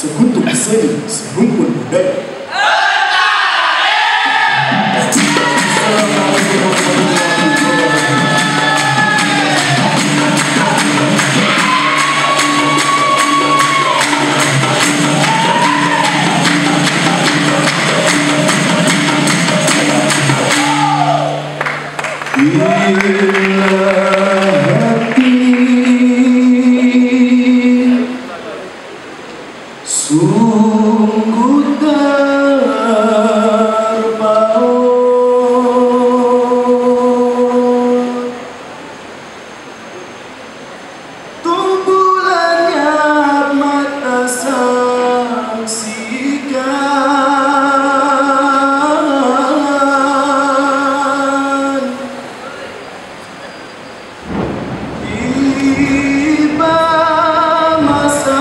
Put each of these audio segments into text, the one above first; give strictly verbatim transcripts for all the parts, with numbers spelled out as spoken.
Seguntuk seni, serumpun budaya. Sungguh terpaut tumbulannya mata saksikan tiba masa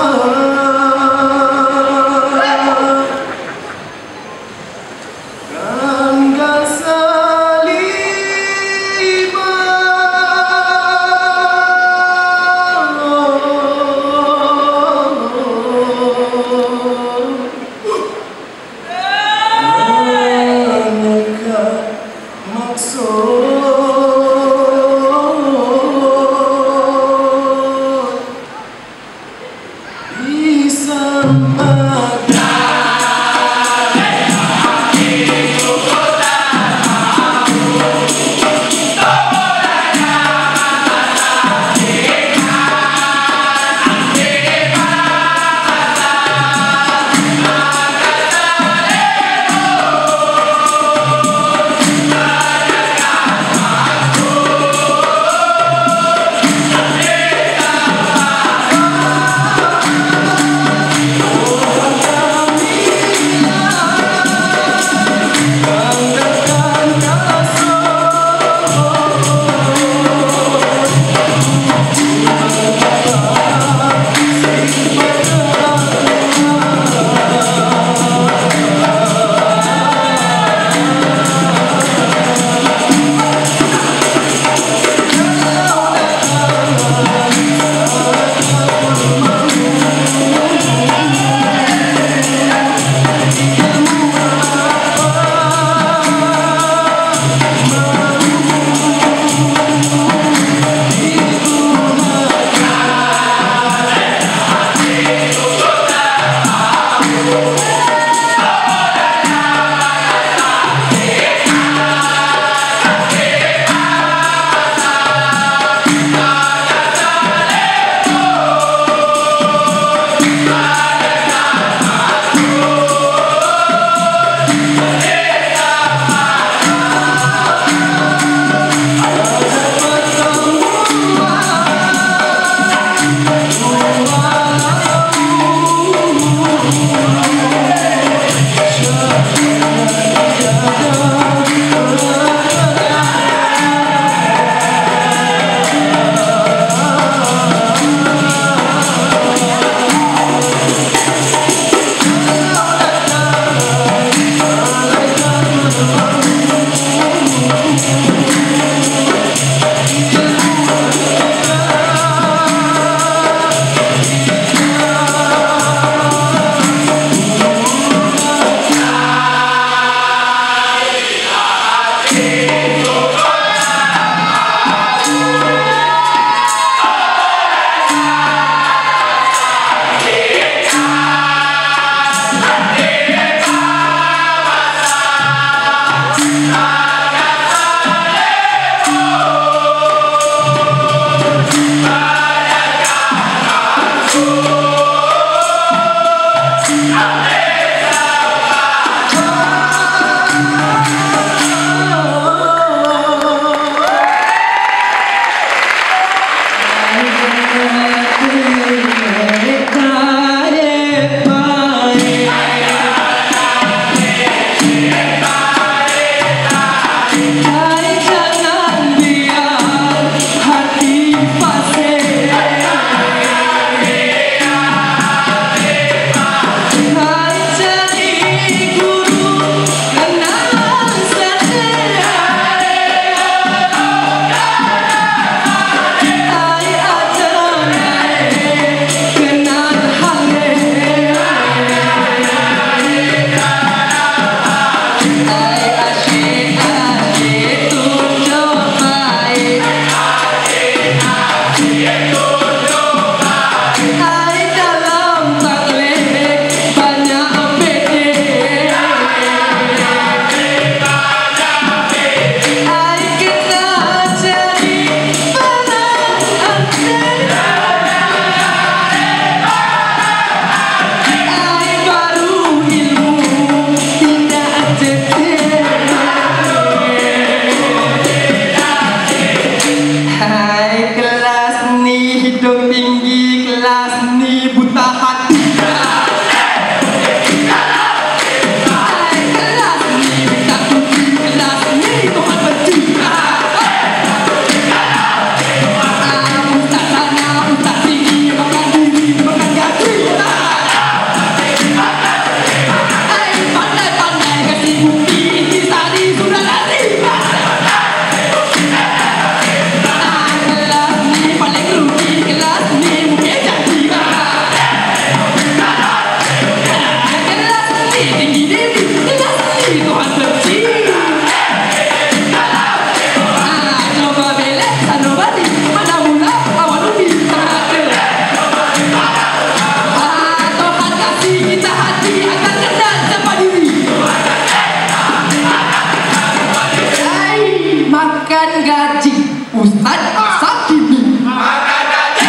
makan gaji Ustaz masa kini. Makan gaji.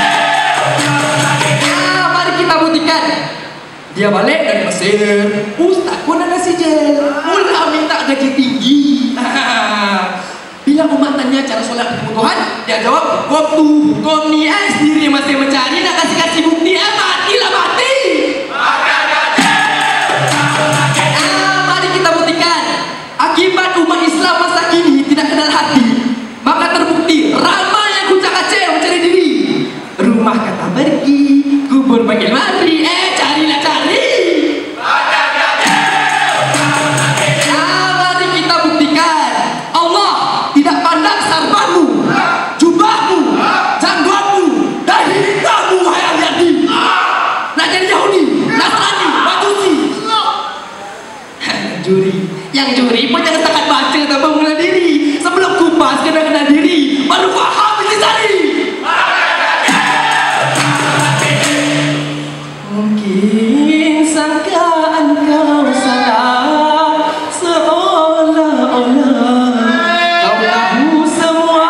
Ah, mari kita buktikan. Dia balik dari Mesir, Ustaz pun ada sijil, mula minta gaji tinggi. Bila umat tanya cara solat ketemu Tuhan, dia jawab, kau tu, kau ni eh sendiri masih mencari, nak kasih-kasih bukti, eh matilah mati. Makan gaji. Ah, mari kita buktikan. Akibat umat Islam masa kini tidak kenal hati, maka terbukti ramai yang kucak-kacir mencari diri. Rumah kata pergi, kubur panggil mari, eh carilah cari. Makan gaji. Ah, mari kita buktikan. Allah tidak pandang sarbamu, jubahmu, janggomu, dahi hitammu, wahai ahli-ahli. Nak jadi Yahudi, Nasrani, Majusi. Juri, yang juri pun jangan setakat baca tanpa mengenal diri. Sebelum kupas kena kenal diri, baru faham isi tadi. Mungkin sangkaan kau salah, seolah-olah kau tahu semua.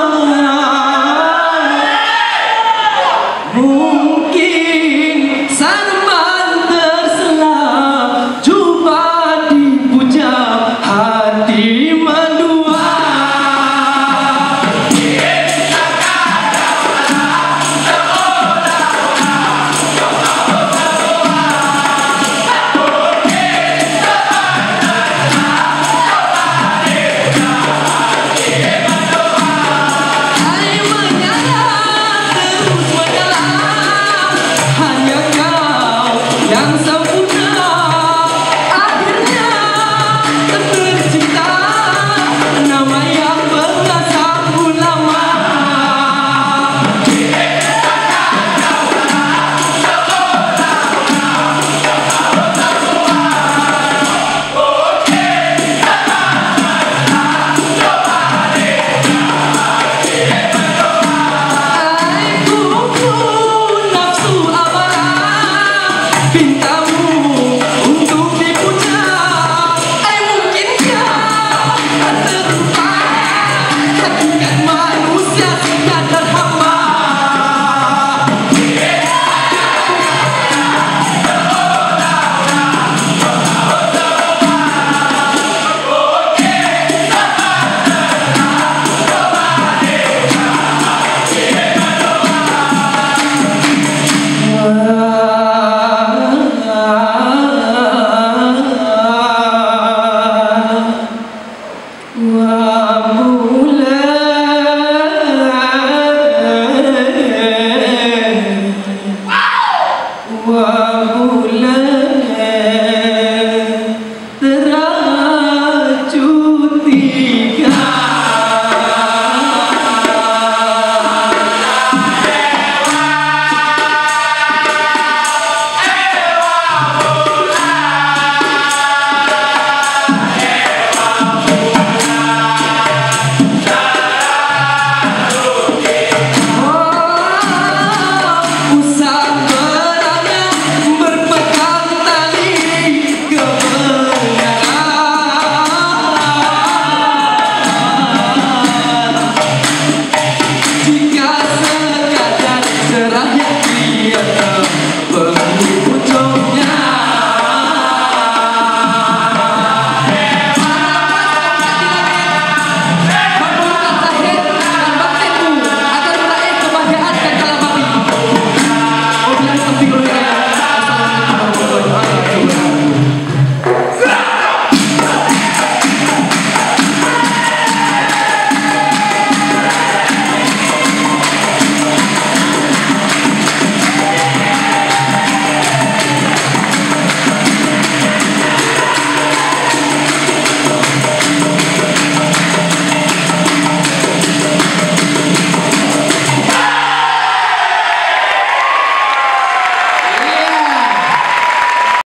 Mungkin sarman terselah, jubah dipuja, hati mendua. Hai menyala, terus menyelam, hanya kau yang sempurna. Akhirnya tercipta nama yang berasal ulama. Nafsu amarah, pintamu untuk dipuja. Ai mungkinkah tak terlupa, hakikat manusia sekadar hamba. Wa